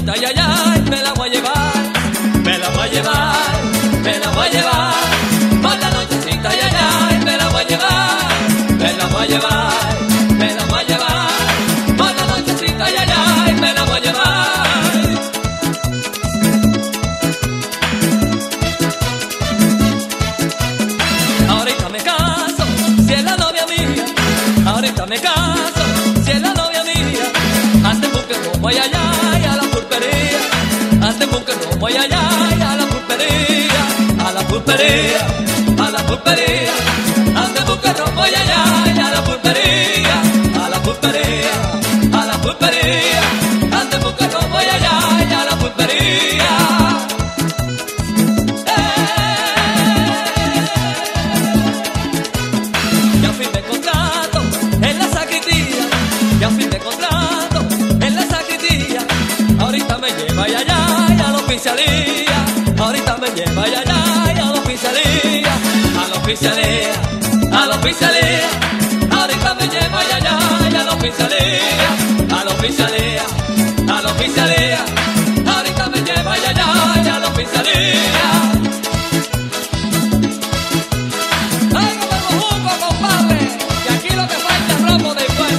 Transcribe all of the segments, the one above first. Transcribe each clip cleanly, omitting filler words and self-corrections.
nochecita, ay, ay, ay, me la voy a llevar, me la voy a llevar, me la voy a llevar. Por la nochecita, ay, ay, ay, me la voy a llevar, me la voy a llevar, me la voy a llevar. Por la nochecita, ay, ay, ay, me la voy a llevar. Ahorita me caso, si es la novia mía. Ahorita me caso, si es la novia mía. Antes busque romo, ay, ay, ay, a la pulpería. Antes busque romo, ay, ay, ay, a la pulpería. A la pulpería, a la pulpería. Antes busque romo, ay, ay, ay, a la pulpería. A la pulpería, a la pulpería. Antes busque romo, ay, ay, ay, a la pulpería. Ya firmé contrato en la sacristía, ya firmé contrato en la sacristía. Ahorita me lleva, ay, ay, ay, a la oficialía. Ahorita me lleva, ay, ay, ay, a la oficialía. A la oficialía, a la oficialía. Ahorita me lleva, ay, ay, ay, a la oficialía. A la oficialía, a la oficialía. Ahorita me lleva, ay, ay, ay, a la oficialía. Compadre, y aquí lo que falta es romo de fuego.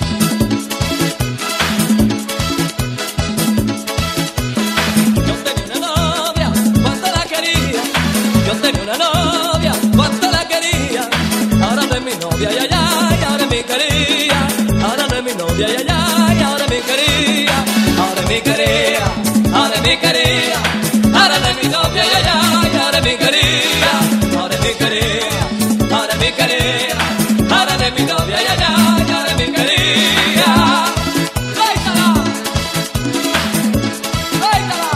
Yo tenía una novia, cuánto la quería. Yo tenía una novia, cuánto la quería. Ahora no es mi novia, ay, ay, ay, ahora es mi quería. Ahora no es mi novia, ay, ay, ay, ahora es mi quería. Ahora es mi quería, ahora es mi quería. Ahora no es mi novia, ay, ay, ay, ahora es mi quería. Ahora es mi quería. Ahora mi quería, ahora de mi novia, ay, ay, ay, ahora mi quería. ¡Suéltala! ¡Suéltala!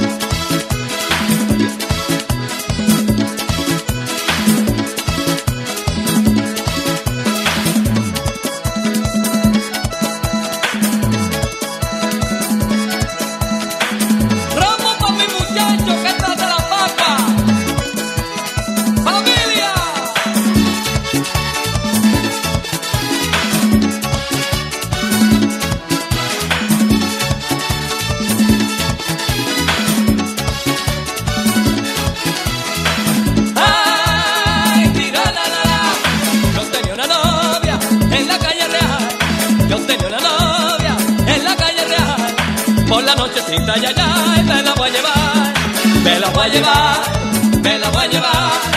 ¡Romo con mi muchacho que está de la papa! ¡Familia! Ay, tira la la la. Yo tenía una novia en la calle Real. Yo tenía una novia en la calle Real. Por la nochecita, ay, ay, ay, me la voy a llevar, me la voy a llevar, me la voy a llevar.